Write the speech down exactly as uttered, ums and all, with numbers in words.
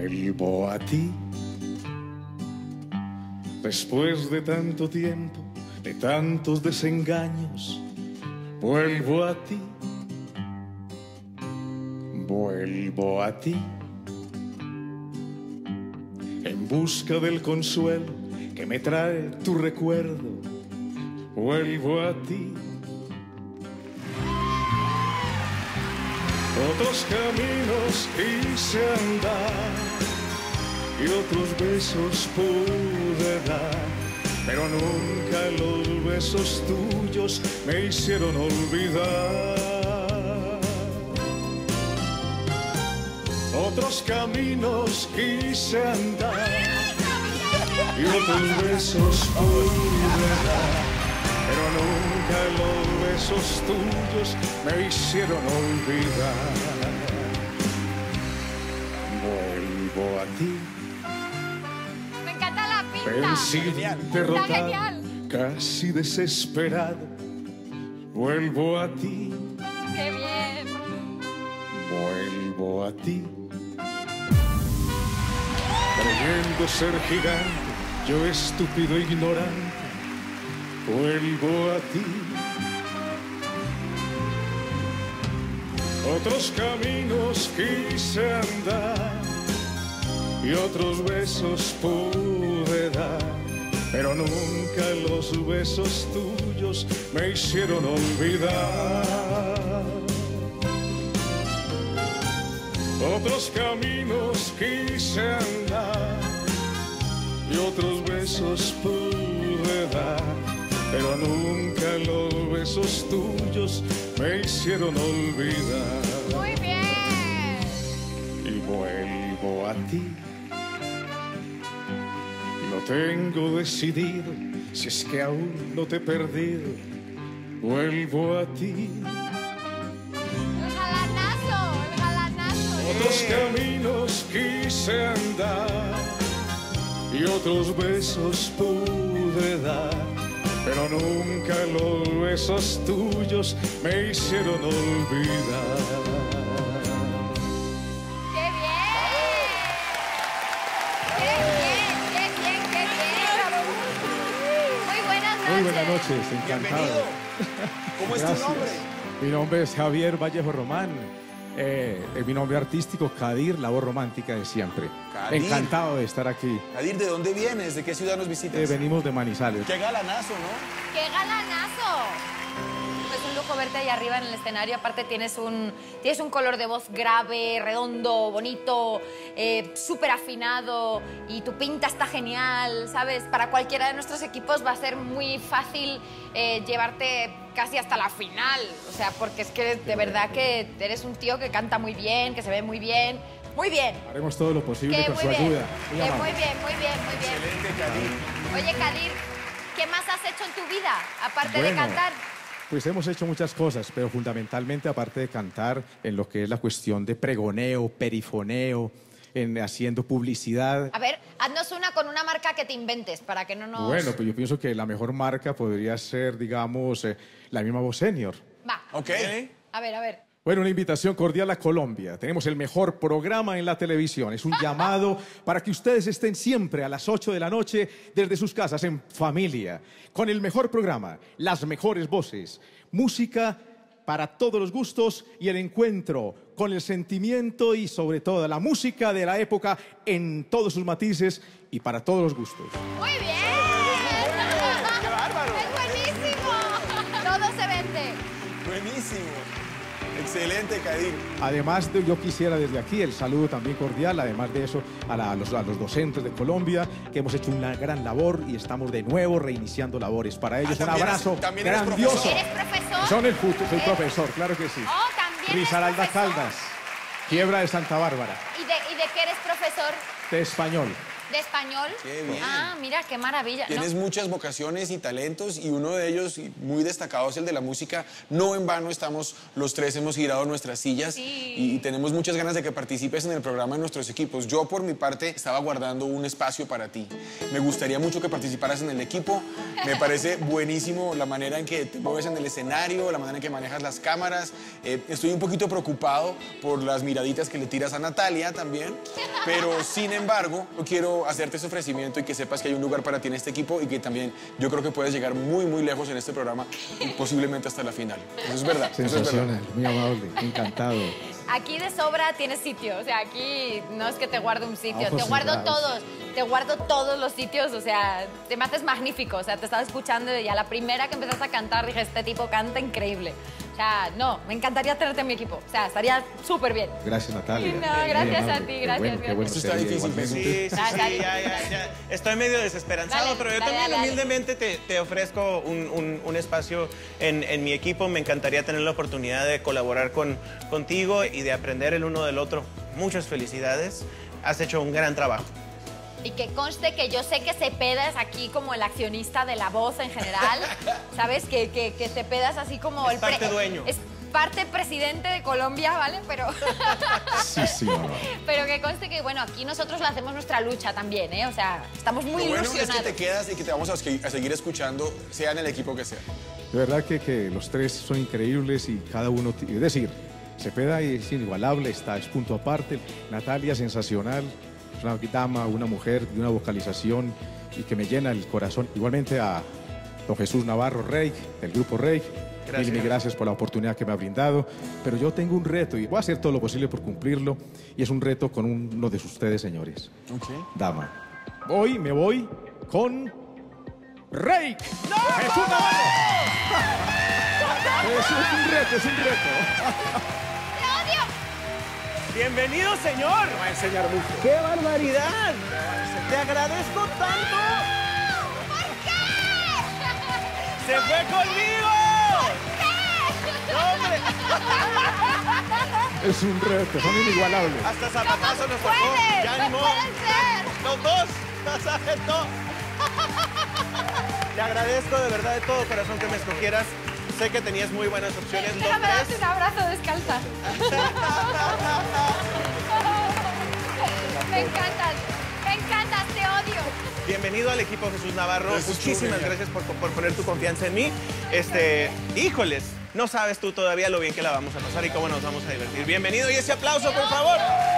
Vuelvo a ti. Después de tanto tiempo, de tantos desengaños, vuelvo a ti. Vuelvo a ti. En busca del consuelo que me trae tu recuerdo. Vuelvo a ti. Otros caminos quise andar y otros besos pude dar, pero nunca los besos tuyos me hicieron olvidar. Otros caminos quise andar y otros besos pude dar, pero nunca los besos tuyos me hicieron olvidar. Vuelvo a ti. Me encanta la pinta. Vencido, derrotado, Está genial. casi desesperado. Vuelvo a ti. ¡Qué bien! Vuelvo a ti. Creyendo ser gigante, yo estúpido e ignorante. Vuelvo a ti. Otros caminos quise andar y otros besos pude dar, pero nunca los besos tuyos me hicieron olvidar. Otros caminos quise andar y otros besos pude dar, pero nunca los besos tuyos me hicieron olvidar. Muy bien. Y vuelvo a ti. Lo tengo decidido, si es que aún no te he perdido. Vuelvo a ti. El galanazo, el galanazo. Otros caminos quise andar y otros besos pude dar, pero nunca los besos tuyos me hicieron olvidar. ¡Qué bien! ¡Qué bien, qué bien, qué bien! Muy buenas noches. Muy buenas noches, encantado. Bienvenido. ¿Cómo es tu Gracias. nombre? Mi nombre es Javier Vallejo Román. Eh, eh, mi nombre artístico, Kadir, la voz romántica de siempre. Kadir. Encantado de estar aquí. Nadir, ¿de dónde vienes? ¿De qué ciudad nos visitas? Eh, venimos de Manizales. Qué galanazo, ¿no? ¡Qué galanazo! Es un lujo verte ahí arriba en el escenario. Aparte tienes un, tienes un color de voz grave, redondo, bonito, eh, súper afinado y tu pinta está genial, ¿sabes? Para cualquiera de nuestros equipos va a ser muy fácil eh, llevarte casi hasta la final. O sea, porque es que de verdad que eres un tío que canta muy bien, que se ve muy bien. Muy bien. Haremos todo lo posible Que con muy su bien. ayuda. Muy Que amable. muy bien, muy bien, muy bien. Excelente, Kadir. Oye, Kadir, ¿qué más has hecho en tu vida aparte de Bueno, cantar? Pues hemos hecho muchas cosas, pero fundamentalmente, aparte de cantar, en lo que es la cuestión de pregoneo, perifoneo, en haciendo publicidad. A ver, haznos una con una marca que te inventes para que no nos... Bueno, pues yo pienso que la mejor marca podría ser, digamos, eh, la misma Voz Senior. Va. Ok. A ver, a ver. Bueno, una invitación cordial a Colombia. Tenemos el mejor programa en la televisión. Es un llamado para que ustedes estén siempre a las ocho de la noche desde sus casas en familia, con el mejor programa, las mejores voces, música para todos los gustos y el encuentro con el sentimiento y sobre todo la música de la época en todos sus matices y para todos los gustos. ¡Muy bien! ¡Qué bárbaro! ¡Es buenísimo! Todo se vende. Buenísimo. Excelente, Kadir. Además, de, yo quisiera desde aquí el saludo también cordial, además de eso, a, la- a los, a los docentes de Colombia, que hemos hecho una gran labor y estamos de nuevo reiniciando labores. Para ellos, Ah, un ¿también abrazo eres- también eres grandioso. profesor? ¿Eres profesor? Son el futuro, soy ¿Eh? profesor, claro que sí. Oh, también eres Risaralda profesor. Caldas, Quiebra de Santa Bárbara, ¿Y de, ¿Y de qué eres profesor? de español. ¿De español? Qué bien. Ah, mira, qué maravilla. Tienes No. muchas vocaciones y talentos y uno de ellos y muy destacado es el de la música. No en vano estamos los tres, hemos girado nuestras sillas Sí. y tenemos muchas ganas de que participes en el programa de nuestros equipos. Yo por mi parte estaba guardando un espacio para ti. Me gustaría mucho que participaras en el equipo. Me parece buenísimo la manera en que te mueves en el escenario, la manera en que manejas las cámaras. Eh, estoy un poquito preocupado por las miraditas que le tiras a Natalia también, pero sin embargo, yo quiero hacerte ese ofrecimiento y que sepas que hay un lugar para ti en este equipo y que también yo creo que puedes llegar muy, muy lejos en este programa y posiblemente hasta la final. Eso es verdad. Eso es verdad. Sensacional, muy amable, encantado. Aquí de sobra tienes sitio, o sea, aquí no es que te guardo un sitio, Ojos te guardo cerrados. todos, te guardo todos los sitios, o sea, te me haces magnífico, o sea, te estaba escuchando y a la primera que empezaste a cantar dije, este tipo canta increíble. O sea, no, me encantaría tenerte en mi equipo, o sea, estaría súper bien. Gracias, Natalia. No, Muy gracias amable. a ti, Qué gracias, bueno, qué gracias. bueno Esto está sería difícil, igualmente. Sí, sí, Dale, sí, dale. ya, ya, ya. Estoy medio desesperanzado, Dale, pero yo dale, también dale. humildemente te, te ofrezco un, un- un espacio en, en mi equipo. Me encantaría tener la oportunidad de colaborar con, contigo y de aprender el uno del otro. Muchas felicidades. Has hecho un gran trabajo. Y que conste que yo sé que Cepeda es aquí como el accionista de La Voz en general, ¿sabes? Que, que, que Cepeda es así como Es el... pre- parte dueño. Es parte presidente de Colombia, ¿vale? Pero... Sí, sí, mamá. Pero que conste que, bueno, aquí nosotros le hacemos nuestra lucha también, ¿eh? O sea, estamos muy Lo bueno es que ilusionados. te quedas y que te vamos a, segui- a seguir escuchando, sea en el equipo que sea. De verdad que, que los tres son increíbles y cada uno, ti- es decir, Cepeda es inigualable, está, es punto aparte, Natalia sensacional, es una dama, una mujer de una vocalización y que me llena el corazón. Igualmente a don Jesús Navarro Rey, del grupo Rey. Gracias. Mil, mil gracias por la oportunidad que me ha brindado, pero yo tengo un reto y voy a hacer todo lo posible por cumplirlo y es un reto con uno de ustedes, señores. Dama. Hoy me voy con Rey. ¡Jesús Navarro! Es un reto, es un reto. ¡Te odio! ¡Bienvenido, señor! Va a enseñar mucho. ¡Qué barbaridad! ¡Te agradezco tanto! ¿Por qué? ¡Se fue conmigo! ¡Hombre! Es un reto, son inigualables. Hasta zapatazo nos tocó. ¡Puedes! ¡Ya ¡No animó! puede ser! ¡Los dos! ¡Nos aceptó! Te agradezco de verdad de todo corazón que me escogieras. Sé que tenías muy buenas opciones. Los Déjame darte tres. un abrazo descalza. Me encantas, me encantas, te odio. Bienvenido al equipo Jesús Navarro. Gracias, Muchísimas Churri. gracias por, por poner tu confianza en mí. Este, híjoles, no sabes tú todavía lo bien que la vamos a pasar y cómo nos vamos a divertir. Bienvenido y ese aplauso, por favor.